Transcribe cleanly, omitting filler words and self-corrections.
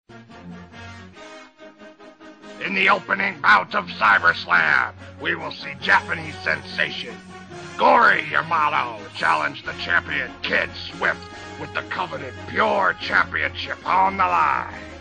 In the opening bout of Cyberslam, we will see Japanese sensation Gory Yamato challenge the champion Kid Swift with the coveted Pure Championship on the line.